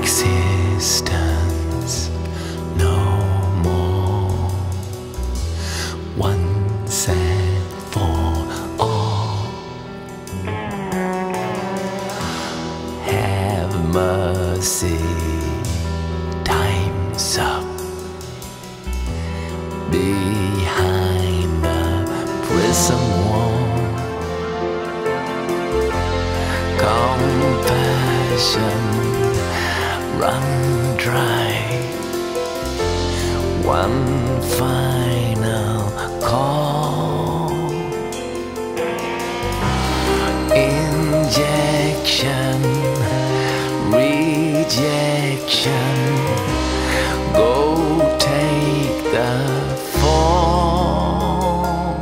existence no more. Once and for all, have mercy, time's up. Behind the prison wall, compassion run dry. One final call, injection, rejection. Go take the fall.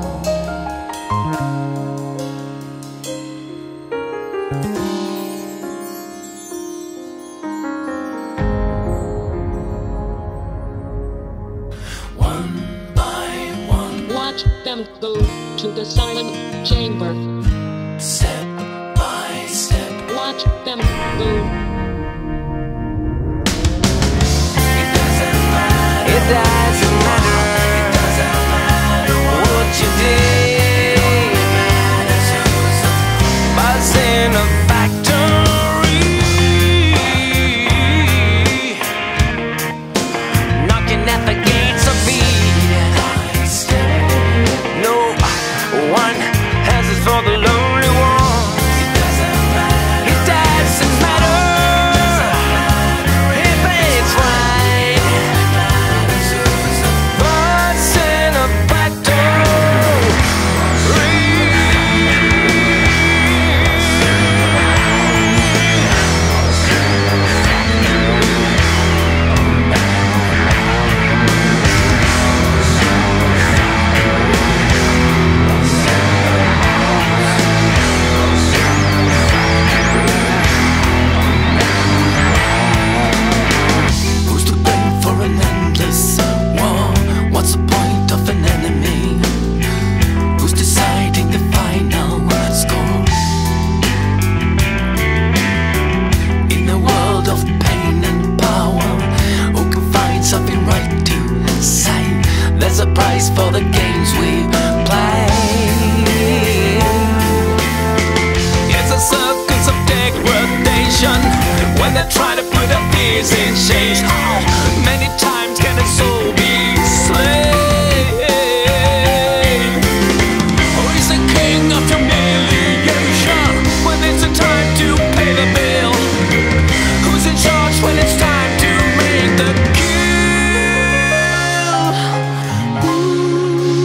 One by one, watch them go to the silent chamber. step by step, Watch them go. it doesn't matter. It doesn't matter. It doesn't matter what you did. It only matters who's a buzz in a factory, knocking at the gates of Eden. No one has it for the lonely one. It doesn't matter. It doesn't matter if it's right. Buzz in a factory. Who's to blame for an endless war? What's the point of an enemy? Who's deciding the final score? In a world of pain and power, who can find something right to say? There's a price for the games we play. It's a circus of degradation when they try to put our fears in chains. How many times can a soul be slain? Who is the king of humiliation when it's a time to pay the bill? Who's in charge when it's time to make the kill? Ooh.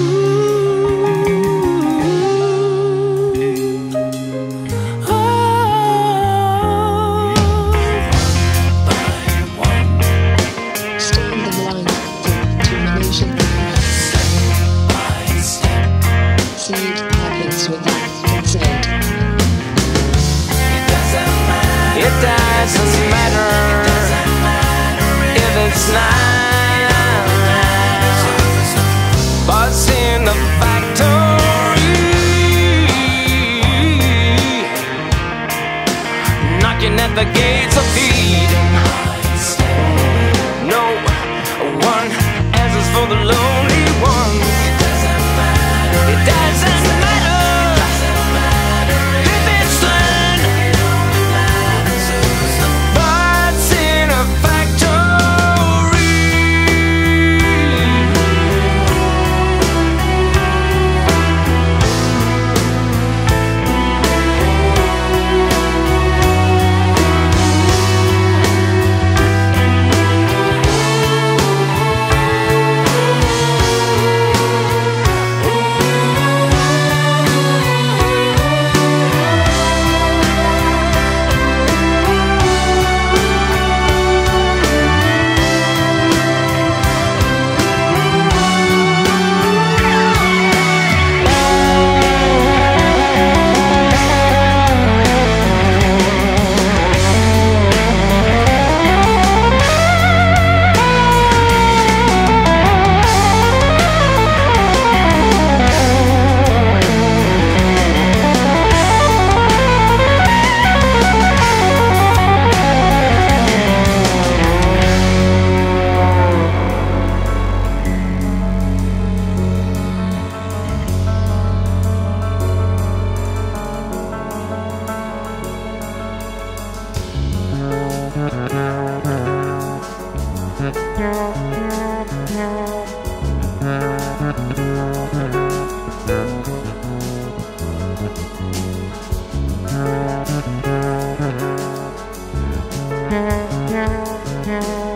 matter.